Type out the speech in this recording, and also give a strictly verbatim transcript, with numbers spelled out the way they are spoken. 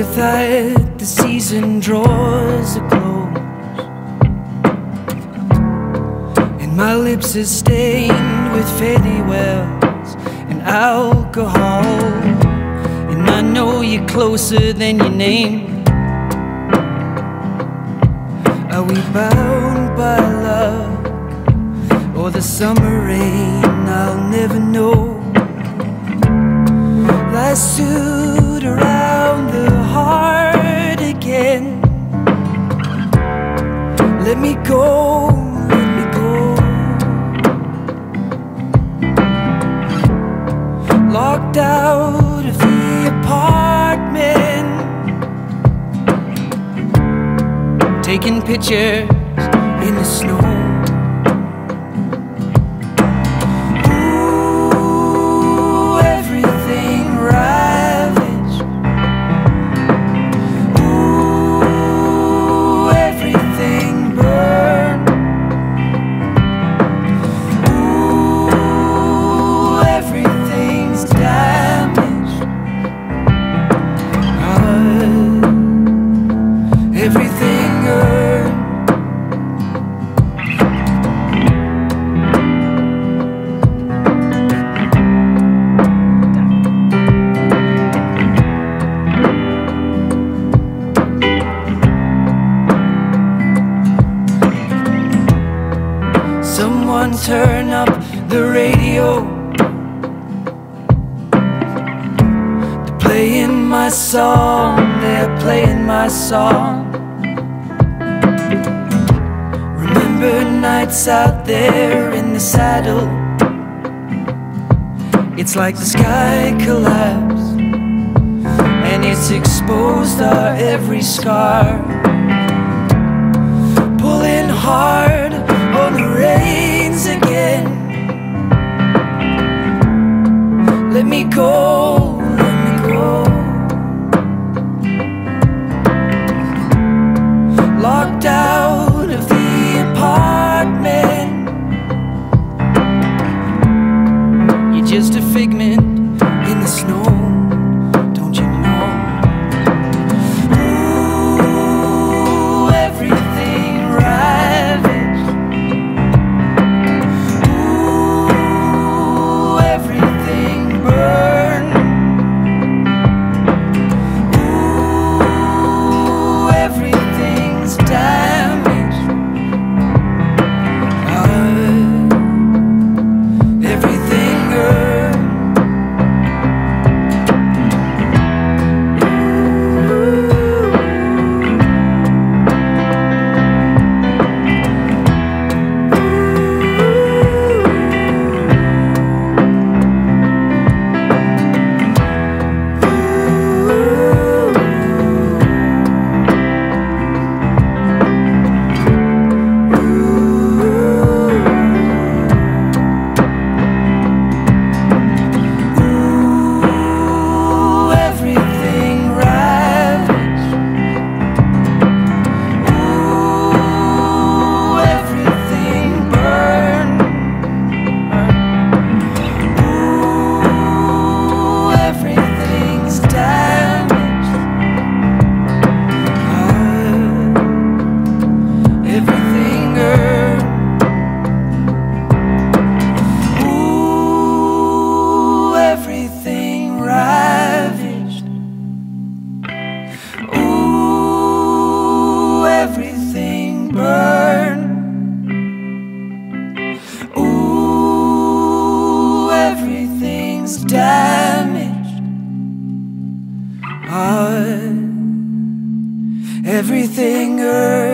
with that the season draws a close, and my lips are stained with fairy wells and alcohol, and I know you're closer than your name. Are we bound by luck or the summer rain? I'll never know. Lassoed around the heart again. Let me go, let me go. Locked out of the apartment, taking pictures in the snow. Someone turn up the radio. They're playing my song, they're playing my song. Remember nights out there in the saddle. It's like the sky collapsed, and it's exposed our every scar. Pulling hard on the reins again. Let me go, let me go. Locked out of the apartment. You're just a figment in the snow, don't you know? Ooh, everything ravaged. Ooh, everything burned. Ooh, everything's damaged. Uh, everything hurt. Everything burned. Ooh, everything's damaged. Uh, everything hurt.